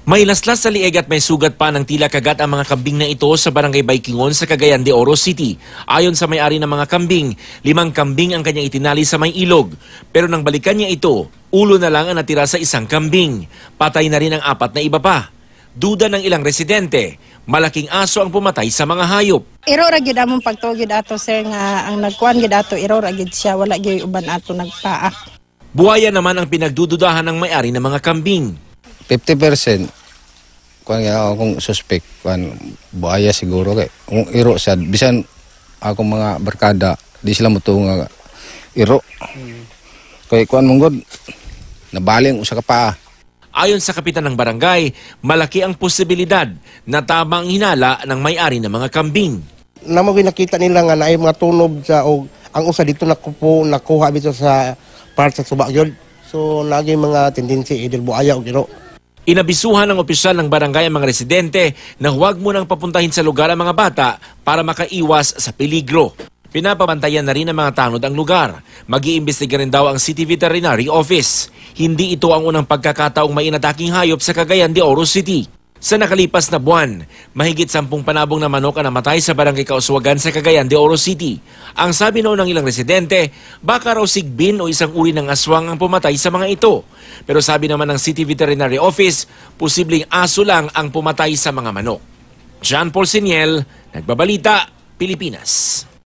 May laslas sa leeg at may sugat pa ng tila kagat ang mga kambing na ito sa barangay Baikingon sa Cagayan de Oro City. Ayon sa may-ari ng mga kambing, 5 kambing ang kanyang itinali sa may ilog. Pero nang balikan niya ito, ulo na lang ang natira sa isang kambing. Patay na rin ang 4 na iba pa. Duda ng ilang residente, malaking aso ang pumatay sa mga hayop. Iro ra gyud among pagtugid ato sir nga ang nagkuan gid ato iro ra gyud siya wala gyud uban ato nagpaak. Buhaya naman ang pinagdududahan ng may-ari ng mga kambing. 50% kuan nga akong suspect kuan buhaya siguro kay kung iro sad bisan akong mga barkada di sila motuo nga iro. Kay kuan monggod nabaling usa ka paa. Ayon sa kapitan ng barangay, malaki ang posibilidad na tama ang hinala ng may-ari ng mga kambing. Namo nakita nila nga naay mga tunob sa og ang usa dito nakuha bito sa part sa suba gyud. So lagi mga tendency idil buaya og iro. Inabisuhan ng opisyal ng barangay ang mga residente na huwag munang papuntahin sa lugar ang mga bata para makaiwas sa peligro. Pinapabantayan na rin ng mga tanod ang lugar. Mag-iimbestiga rin daw ang City Veterinary Office. Hindi ito ang unang pagkakataong may inataking hayop sa Cagayan de Oro City. Sa nakalipas na buwan, mahigit 10 panabong na manok ang namatay sa barangay Kauswagan sa Cagayan de Oro City. Ang sabi noon ng ilang residente, baka raw sigbin o isang uri ng aswang ang pumatay sa mga ito. Pero sabi naman ng City Veterinary Office, posibleng aso lang ang pumatay sa mga manok. John Paul Siniel, Nagbabalita, Pilipinas.